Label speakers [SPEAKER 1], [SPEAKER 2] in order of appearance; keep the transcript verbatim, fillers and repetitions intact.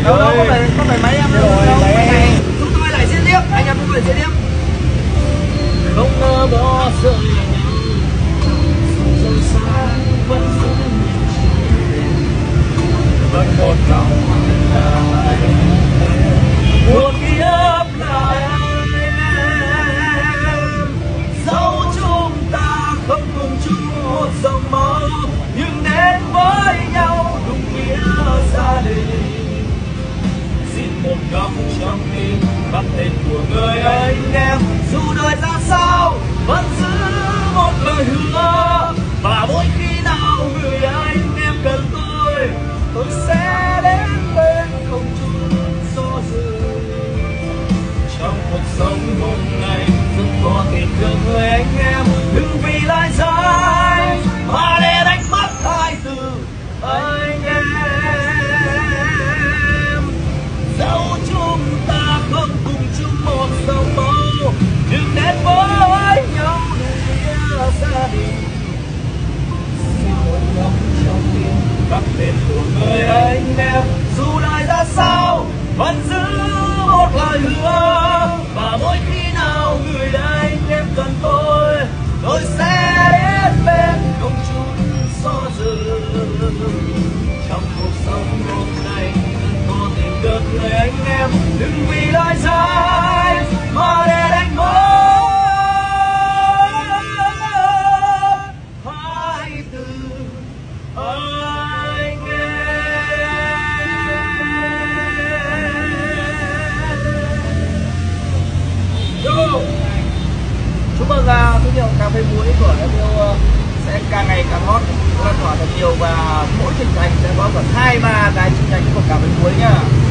[SPEAKER 1] đâu đâu có phải có phải mấy em đâu, đâu mấy này. Chúng tôi lại diễn tiếp, anh em chúng tôi diễn tiếp.
[SPEAKER 2] Không ngờ bỏ rơi dẫu xa vẫn giữ vẫn một lòng lại một kiếp lại em. Dẫu chúng ta không cùng chung một dòng máu nhưng đến với nhau đúng nghĩa gia đình. Xin một góc trong tim bắt tên của người anh em, dù đời ra sao vẫn giữ một lời hứa. Và mỗi khi nào người anh em cần tôi, tôi sẽ đến bên không chút do dự. Trong cuộc sống hôm nay rất khó tìm được người anh em, đừng vì lời dài mà để đánh mất hai từ anh em. Dẫu chúng ta không cùng chung một dòng máu nhưng đến với nhau để gia đình. Xin một góc trong tim khắc tên của người anh em, dù đời ra sao vẫn giữ một lời hứa. Và mỗi khi nào người anh em cần tôi, tôi sẽ đến bên không chút do dự. Trong cuộc sống hôm nay có tìm được người anh em, đừng vì lời dài mà để đánh mất hai từ anh em. Yo.
[SPEAKER 1] Chúc mừng uh, thương hiệu cà phê muối của em yêu uh, sẽ càng ngày càng hot, lan tỏa thật nhiều và mỗi tỉnh thành sẽ có khoảng hai ba cái chi nhánh của cà phê muối nhá.